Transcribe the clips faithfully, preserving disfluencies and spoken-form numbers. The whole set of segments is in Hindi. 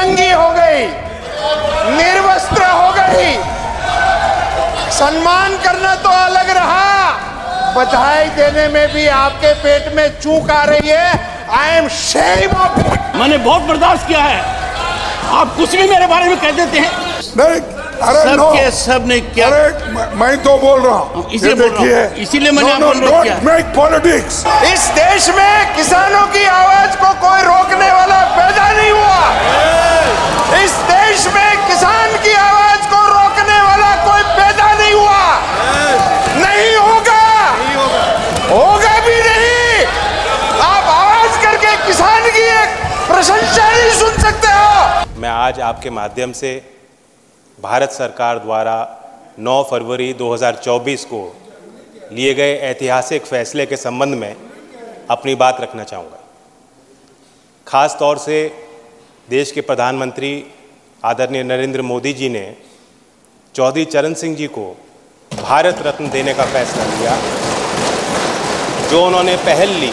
नंगी हो गई, निर्वस्त्र हो गई। सम्मान करना तो अलग रहा, बधाई देने में भी आपके पेट में चूक आ रही है। I am shame of it. मैंने बहुत बर्दाश्त किया है, आप कुछ भी मेरे बारे में कह देते हैं। नहीं, अरे सब नो, के सब ने क्या, अरे मैं, मैं तो बोल रहा हूँ, इसीलिए देखिए, इसीलिए मैंने no, आपको no, किया। Make politics. इस देश में किसानों की आवाज को कोई रोकने वाला पैदा नहीं हुआ। इस देश में किसान की आवाज को रोकने वाला कोई पैदा नहीं हुआ, नहीं होगा, होगा भी नहीं। आप आवाज करके किसान की एक प्रशंसा नहीं सुन सकते हो। मैं आज आपके माध्यम से भारत सरकार द्वारा नौ फरवरी दो हज़ार चौबीस को लिए गए ऐतिहासिक फैसले के संबंध में अपनी बात रखना चाहूँगा। खास तौर से देश के प्रधानमंत्री आदरणीय नरेंद्र मोदी जी ने चौधरी चरण सिंह जी को भारत रत्न देने का फैसला लिया, जो उन्होंने पहल ली।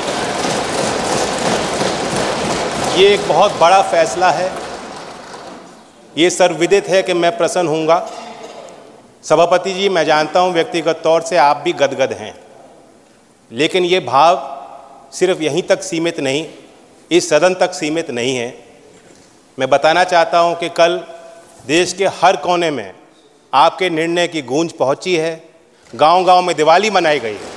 ये एक बहुत बड़ा फैसला है। ये सर्वविदित है कि मैं प्रसन्न हूँगा। सभापति जी, मैं जानता हूँ व्यक्तिगत तौर से आप भी गदगद हैं, लेकिन ये भाव सिर्फ यहीं तक सीमित नहीं, इस सदन तक सीमित नहीं है। मैं बताना चाहता हूँ कि कल देश के हर कोने में आपके निर्णय की गूंज पहुँची है। गांव-गांव में दिवाली मनाई गई है।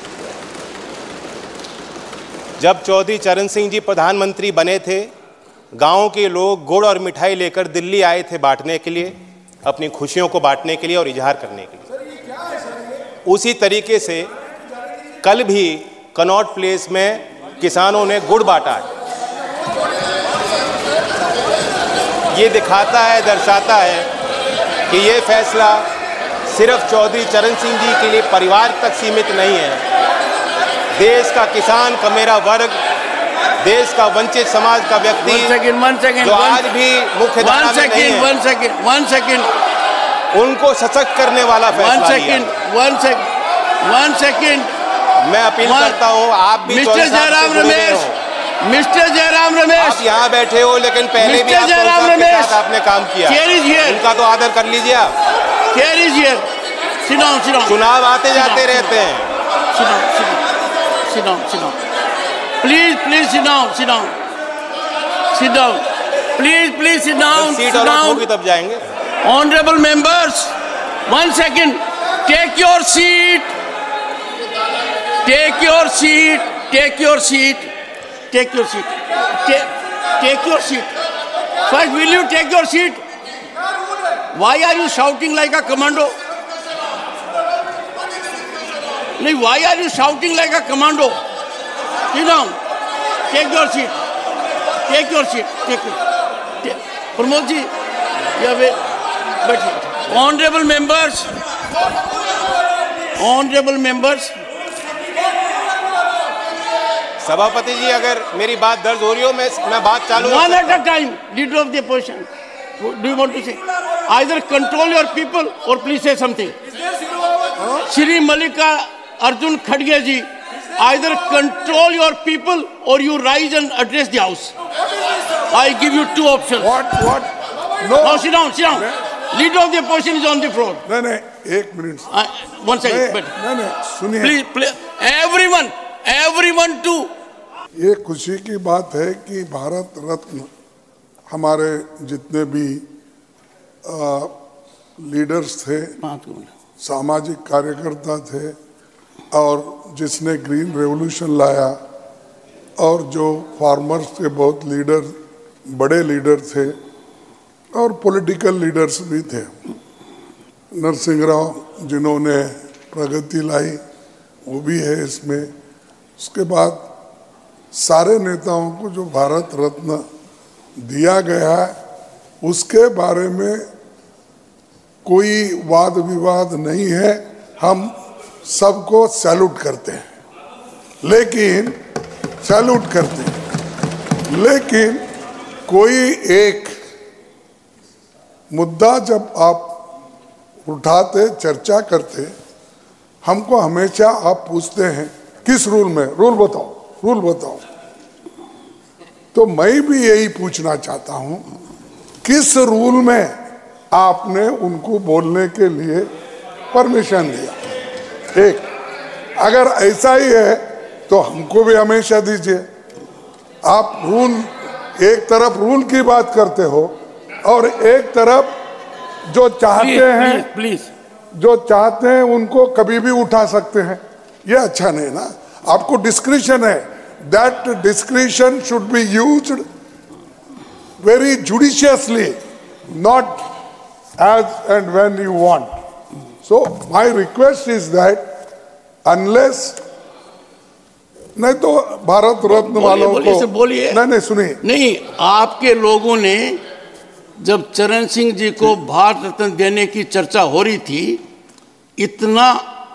जब चौधरी चरण सिंह जी प्रधानमंत्री बने थे, गाँव के लोग गुड़ और मिठाई लेकर दिल्ली आए थे बांटने के लिए, अपनी खुशियों को बांटने के लिए और इजहार करने के लिए। उसी तरीके से कल भी कनॉट प्लेस में किसानों ने गुड़ बांटा है। ये दिखाता है, दर्शाता है कि ये फैसला सिर्फ चौधरी चरण सिंह जी के लिए परिवार तक सीमित नहीं है। देश का किसान का मेरा वर्ग, देश का वंचित समाज का व्यक्ति One second, one second, जो one, आज भी मुख्य धारा में नहीं है, one second, one second, उनको सशक्त करने वाला फैसला one second, one second, one second. मैं अपील one, करता हूँ, आप भी मिस्टर जयराम रमेश, मिस्टर जयराम रमेश, आप यहाँ बैठे हो, लेकिन पहले भी आप जयराम के रमेश, साथ आपने काम किया, उनका तो आदर कर लीजिए आप। Here is here. Sit down, sit down. चुनाव आते जाते रहते हैं। Sit down, sit down, sit down, sit down. Please, please sit down, sit down, sit down. Please, please sit down, जब सीट sit अलॉट down. होगी तब जाएंगे। Honorable members, one second. Take your seat. Take your seat. Take your seat. Take your seat. Take, take your seat. First, will you take your seat? Why are you shouting like a commando? No, why are you shouting like a commando? Sit down. Take your seat. Take your seat. Take it. Take. Pramod ji, you have a, but honorable members, honorable members. सभापति जी, अगर मेरी बात दर्ज हो रही हो, मैं मैं बात चालू रख One सकता at a time, leader of the opposition. Do you want to say? Either control your people or please say something. Shri Mallika Arjun Khadge ji, either control your people or you rise and address the house. I give you two options. What? What? No. Now sit down, sit down. Leader of the opposition is on the floor. नहीं नहीं, एक मिनट। Uh, one second. नहीं But नहीं नहीं, सुनिए। please, please, everyone, everyone to. ये खुशी की बात है कि भारत रत्न हमारे जितने भी आ, लीडर्स थे, सामाजिक कार्यकर्ता थे, और जिसने ग्रीन रेवोल्यूशन लाया, और जो फार्मर्स के बहुत लीडर, बड़े लीडर थे, और पॉलिटिकल लीडर्स भी थे। नरसिंह राव जिन्होंने प्रगति लाई, वो भी है इसमें। उसके बाद सारे नेताओं को जो भारत रत्न दिया गया है, उसके बारे में कोई वाद विवाद नहीं है। हम सबको सैल्यूट करते हैं, लेकिन सैल्यूट करते हैं लेकिन कोई एक मुद्दा जब आप उठाते, चर्चा करते, हमको हमेशा आप पूछते हैं किस रूल में, रूल बताओ, रूल बताओ। तो मैं भी यही पूछना चाहता हूं किस रूल में आपने उनको बोलने के लिए परमिशन दिया? एक, अगर ऐसा ही है तो हमको भी हमेशा दीजिए। आप रूल, एक तरफ रूल की बात करते हो और एक तरफ जो चाहते प्लीज, हैं प्लीज, जो चाहते हैं उनको कभी भी उठा सकते हैं। ये अच्छा नहीं ना। आपको डिस्क्रिशन है, that discretion should be used very judiciously, not as and when you want. So my request is that unless, नहीं तो भारत रत्न वालों को बोलिए, नहीं नहीं सुनिए, नहीं, आपके लोगों ने जब चरण सिंह जी को भारत रत्न देने की चर्चा हो रही थी, इतना,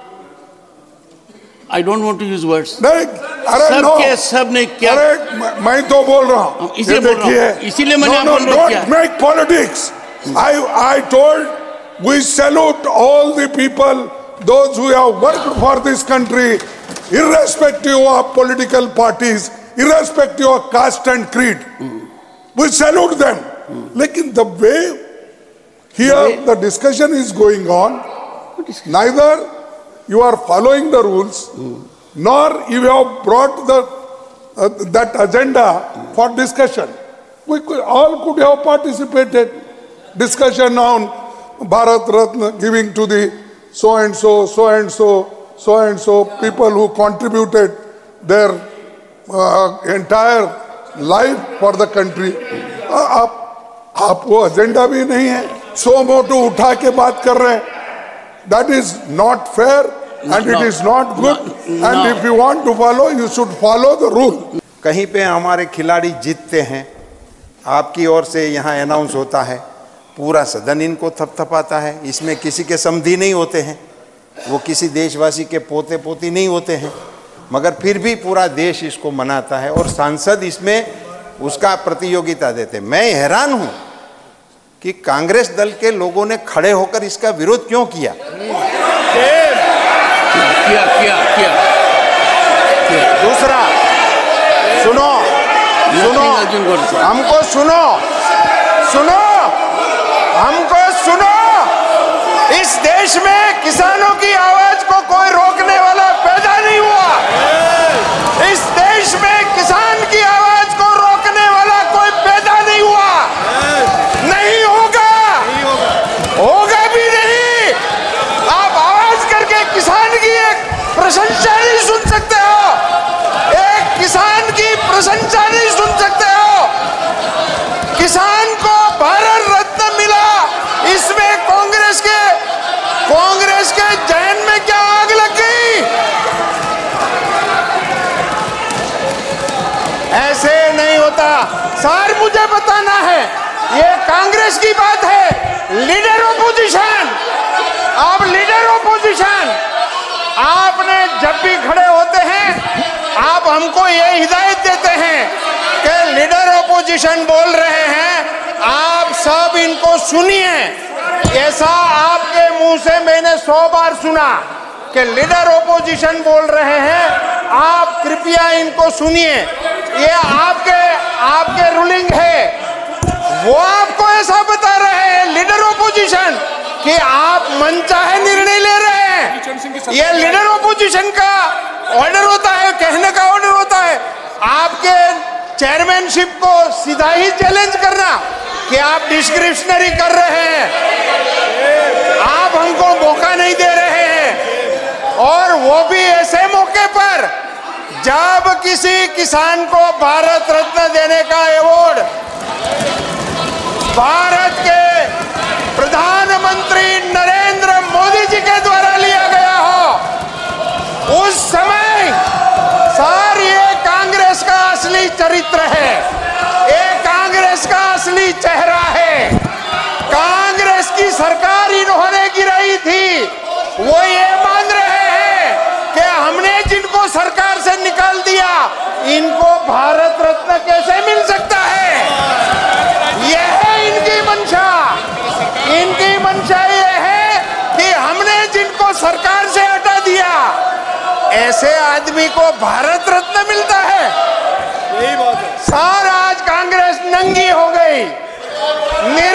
I don't want to use words, नहीं, अरे सब नो, के सब ने क्या, अरे मैं, मैं तो बोल रहा हूँ, इसीलिए बोल रहा हूँ, इसीलिए मैंने आपको नोट किया। Don't make politics. I I told we salute all the people, those who have worked for this country, irrespective of political parties, irrespective of caste and creed. We salute them. लेकिन the way here the discussion is going on, neither you are following the rules, nor you have brought the uh, that agenda for discussion. We could, all could have participated. Discussion on Bharat Ratna giving to the so and so, so and so, so and so people who contributed their uh, entire life for the country. Uh, आप आप वो एजेंडा भी नहीं है, सो मोटो उठा के बात कर रहे हैं। That is not fair and no, it is not good. no, and no. if you want to follow, you should follow the rule. कहीं पे हमारे खिलाड़ी जीतते हैं, आपकी ओर से यहाँ अनाउंस होता है, पूरा सदन इनको थपथपाता है। इसमें किसी के समधी नहीं होते हैं, वो किसी देशवासी के पोते पोती नहीं होते हैं, मगर फिर भी पूरा देश इसको मनाता है और सांसद इसमें उसका प्रतियोगिता देते। मैं हैरान हूँ कि कांग्रेस दल के लोगों ने खड़े होकर इसका विरोध क्यों किया। किया किया किया दूसरा, सुनो सुनो हमको सुनो सुनो, हमको सुनो। इस देश में किसानों की आवाज को कोई रोकने वाला पैदा नहीं हुआ। इस देश में किसान की आवाज को रोकने वाला कोई पैदा नहीं हुआ, नहीं होगा, होगा भी नहीं। आप आवाज करके किसान की एक प्रशंसा नहीं सुन सकते हो, एक किसान की प्रशंसा नहीं सुन सकते हो। किसान को भारत रत्न मिला, इसमें कांग्रेस के कांग्रेस के जहन में क्या आग लग गई? ऐसे नहीं होता। सर मुझे बताना है, ये कांग्रेस की बात है। लीडर ऑपोजिशन, आप लीडर ऑपोजिशन, आपने जब भी खड़े होते हैं आप हमको ये हिदायत देते हैं कि लीडर ऑपोजिशन बोल रहे हैं, आप सब इनको सुनिए। ऐसा आपके मुंह से मैंने सौ बार सुना कि लीडर ऑपोजिशन बोल रहे हैं, आप कृपया इनको सुनिए। ये आपके आपके रूलिंग है, वो आपको ऐसा बता रहे हैं लीडर ऑपोजिशन कि आप मनचाहे निर्णय ले रहे हैं। ये लीडर ऑपोजिशन का ऑर्डर होता है, कहने का ऑर्डर होता है। आपके चेयरमैनशिप को सीधा ही चैलेंज करना कि आप डिस्क्रिप्शनरी कर रहे हैं, आप हमको मौका नहीं दे रहे हैं, और वो भी ऐसे मौके पर जब किसी किसान को भारत रत्न देने का अवार्ड भारत के प्रधानमंत्री नरेंद्र मोदी जी के द्वारा लिया गया हो, उस समय सर ये कांग्रेस का असली चरित्र है, ये कांग्रेस का असली चेहरा है। कांग्रेस की सरकार इन्होंने गिराई थी, वो ये मान रहे हैं कि हमने जिनको सरकार से निकाल दिया, इनको भारत रत्न कैसे मिल सकता है। यह है इनकी मंशा, इनकी मंशा ये है कि हमने जिनको सरकार से हटा दिया, ऐसे आदमी को भारत रत्न मिलता है। यही बात है। सारा आज कांग्रेस नंगी हो गई,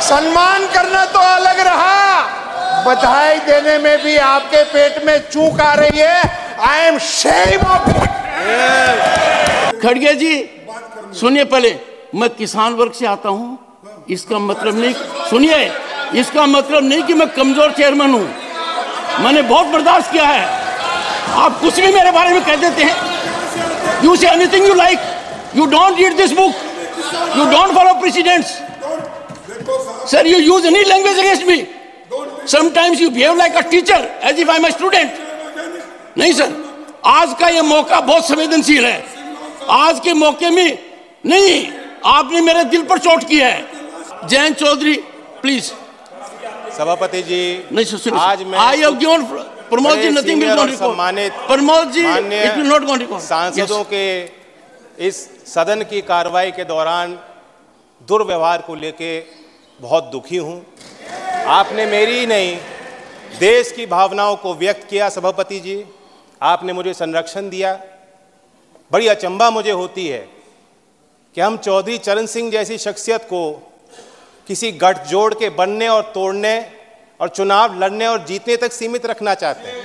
सम्मान करना तो अलग रहा, बधाई देने में भी आपके पेट में चूक आ रही है। I am shame of it. खड़गे जी सुनिए, पहले मैं किसान वर्ग से आता हूं, इसका मतलब नहीं, सुनिए, इसका मतलब नहीं कि मैं कमजोर चेयरमैन हूं। मैंने बहुत बर्दाश्त किया है। आप कुछ भी मेरे बारे में कह देते हैं। You say anything you like, you don't read this book, you don't follow presidents. Sir, you use any language against me. Sometimes you behave like a teacher as if I am a student. नहीं सर, आज का ये मौका बहुत संवेदनशील है। आज के मौके में नहीं, आपने मेरे दिल पर चोट की है। जयंत चौधरी प्लीज। सभापति जी, नहीं सुन, आज मैं I have given Pramod ji nothing will not record. सम्मानित Pramod ji it will not go record. सांसदों के इस सदन की कार्रवाई के दौरान दुर्व्यवहार को लेके बहुत दुखी हूं। आपने मेरी ही नहीं, देश की भावनाओं को व्यक्त किया। सभापति जी, आपने मुझे संरक्षण दिया। बड़ी अचंभा मुझे होती है कि हम चौधरी चरण सिंह जैसी शख्सियत को किसी गठजोड़ के बनने और तोड़ने और चुनाव लड़ने और जीतने तक सीमित रखना चाहते हैं।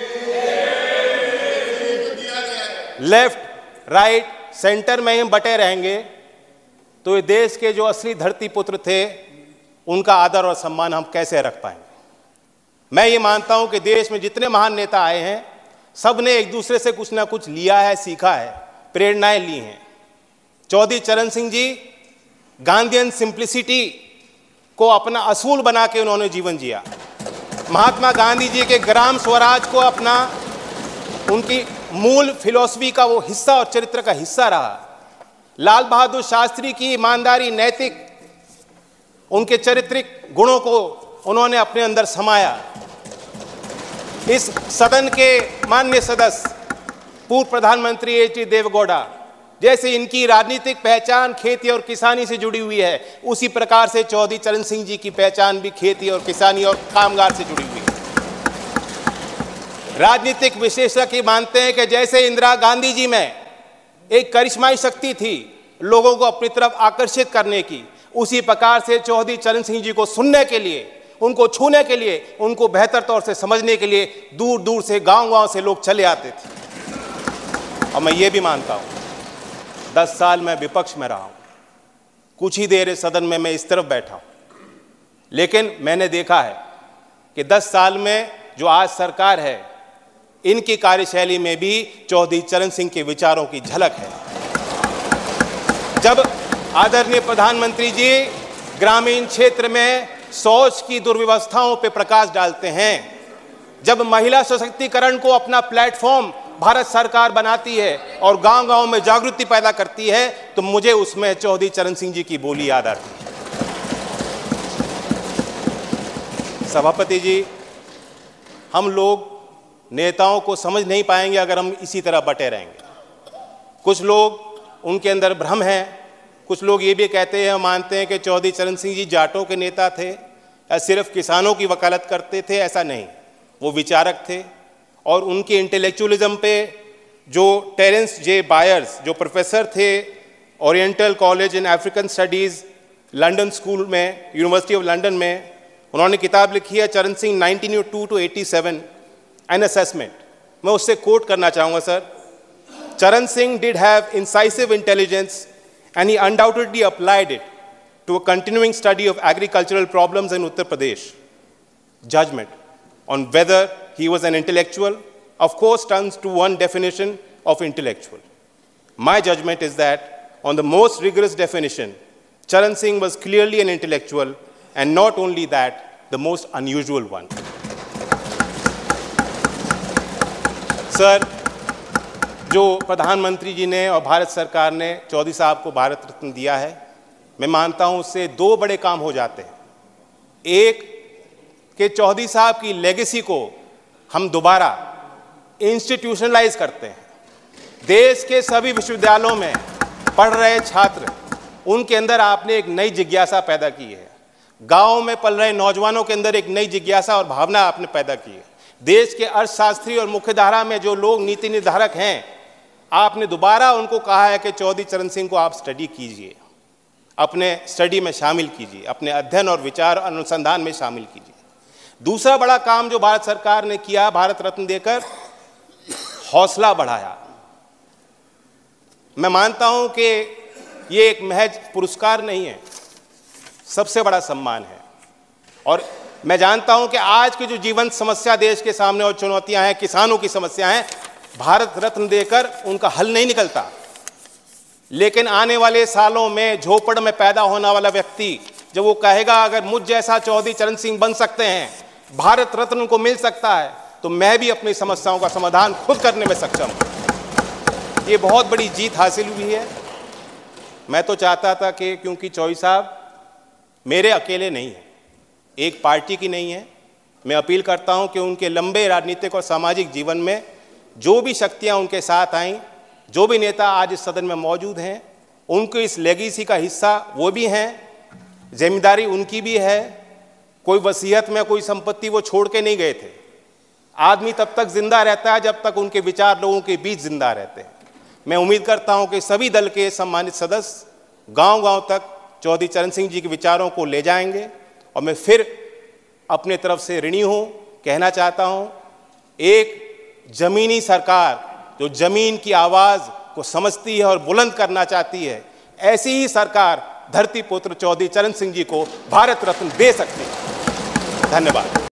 लेफ्ट, राइट, सेंटर में हम बटे रहेंगे तो ये देश के जो असली धरती पुत्र थे उनका आदर और सम्मान हम कैसे रख पाएंगे। मैं ये मानता हूं कि देश में जितने महान नेता आए हैं, सब ने एक दूसरे से कुछ ना कुछ लिया है, सीखा है, प्रेरणाएं ली हैं। चौधरी चरण सिंह जी गांधीयन सिंप्लिसिटी को अपना असूल बना के उन्होंने जीवन जिया। महात्मा गांधी जी के ग्राम स्वराज को अपना, उनकी मूल फिलॉसफी का वो हिस्सा और चरित्र का हिस्सा रहा। लाल बहादुर शास्त्री की ईमानदारी, नैतिक, उनके चारित्रिक गुणों को उन्होंने अपने अंदर समाया। इस सदन के माननीय सदस्य पूर्व प्रधानमंत्री एच डी देवेगौड़ा, जैसे इनकी राजनीतिक पहचान खेती और किसानी से जुड़ी हुई है, उसी प्रकार से चौधरी चरण सिंह जी की पहचान भी खेती और किसानी और कामगार से जुड़ी हुई है। राजनीतिक विशेषज्ञ मानते हैं कि जैसे इंदिरा गांधी जी में एक करिश्माई शक्ति थी लोगों को अपनी तरफ आकर्षित करने की, उसी प्रकार से चौधरी चरण सिंह जी को सुनने के लिए, उनको छूने के लिए, उनको बेहतर तौर से समझने के लिए दूर दूर से, गांव गांव से लोग चले आते थे। और मैं ये भी मानता हूं, दस साल मैं विपक्ष में रहा हूं, कुछ ही देर इस सदन में मैं इस तरफ बैठा हूं, लेकिन मैंने देखा है कि दस साल में जो आज सरकार है, इनकी कार्यशैली में भी चौधरी चरण सिंह के विचारों की झलक है। जब आदरणीय प्रधानमंत्री जी ग्रामीण क्षेत्र में शौच की दुर्व्यवस्थाओं पर प्रकाश डालते हैं, जब महिला सशक्तिकरण को अपना प्लेटफॉर्म भारत सरकार बनाती है और गांव-गांव में जागृति पैदा करती है, तो मुझे उसमें चौधरी चरण सिंह जी की बोली याद आती है। सभापति जी, हम लोग नेताओं को समझ नहीं पाएंगे अगर हम इसी तरह बटे रहेंगे। कुछ लोग, उनके अंदर भ्रम है, कुछ लोग ये भी कहते हैं, मानते हैं कि चौधरी चरण सिंह जी जाटों के नेता थे या सिर्फ किसानों की वकालत करते थे। ऐसा नहीं, वो विचारक थे और उनके इंटेलेक्चुअलिज्म पे जो टेरेंस जे बायर्स, जो प्रोफेसर थे oriental college in African studies London school में, यूनिवर्सिटी ऑफ लंदन में, उन्होंने किताब लिखी है Charan Singh nineteen o two two eighty seven an assessment. मैं उससे कोट करना चाहूँगा sir. Charan Singh did have incisive intelligence and he undoubtedly applied it to a continuing study of agricultural problems in Uttar Pradesh. Judgment on whether he was an intellectual, of course, turns to one definition of intellectual. My judgment is that, on the most rigorous definition, Charan Singh was clearly an intellectual, and not only that, the most unusual one. Sir, जो प्रधानमंत्री जी ने और भारत सरकार ने चौधरी साहब को भारत रत्न दिया है, मैं मानता हूं उससे दो बड़े काम हो जाते हैं। एक कि चौधरी साहब की लेगेसी को हम दोबारा इंस्टीट्यूशनलाइज करते हैं। देश के सभी विश्वविद्यालयों में पढ़ रहे छात्र, उनके अंदर आपने एक नई जिज्ञासा पैदा की है। गाँव में पल रहे नौजवानों के अंदर एक नई जिज्ञासा और भावना आपने पैदा की है। देश के अर्थशास्त्री और मुख्यधारा में जो लोग नीति निर्धारक हैं, आपने दोबारा उनको कहा है कि चौधरी चरण सिंह को आप स्टडी कीजिए। अपने स्टडी में शामिल कीजिए, अपने अध्ययन और विचार अनुसंधान में शामिल कीजिए। दूसरा बड़ा काम जो भारत सरकार ने किया, भारत रत्न देकर हौसला बढ़ाया। मैं मानता हूं कि ये एक महज पुरस्कार नहीं है, सबसे बड़ा सम्मान है। और मैं जानता हूं कि आज की जो जीवंत समस्या देश के सामने और चुनौतियां हैं, किसानों की समस्या हैं, भारत रत्न देकर उनका हल नहीं निकलता। लेकिन आने वाले सालों में झोपड़ में पैदा होने वाला व्यक्ति जब वो कहेगा अगर मुझ जैसा चौधरी चरण सिंह बन सकते हैं, भारत रत्न उनको मिल सकता है, तो मैं भी अपनी समस्याओं का समाधान खुद करने में सक्षम हूं। ये बहुत बड़ी जीत हासिल हुई है। मैं तो चाहता था कि क्योंकि चौधरी साहब मेरे अकेले नहीं हैं, एक पार्टी की नहीं है, मैं अपील करता हूं कि उनके लंबे राजनीतिक और सामाजिक जीवन में जो भी शक्तियां उनके साथ आईं, जो भी नेता आज इस सदन में मौजूद हैं, उनको इस लेगेसी का हिस्सा वो भी हैं, जिम्मेदारी उनकी भी है। कोई वसीयत में कोई संपत्ति वो छोड़ के नहीं गए थे। आदमी तब तक जिंदा रहता है जब तक उनके विचार लोगों के बीच जिंदा रहते हैं। मैं उम्मीद करता हूं कि सभी दल के सम्मानित सदस्य गांव-गांव तक चौधरी चरण सिंह जी के विचारों को ले जाएंगे। और मैं फिर अपने तरफ से ऋणी हूं, कहना चाहता हूं, एक जमीनी सरकार जो जमीन की आवाज को समझती है और बुलंद करना चाहती है, ऐसी ही सरकार धरती पुत्र चौधरी चरण सिंह जी को भारत रत्न दे सकती है। धन्यवाद।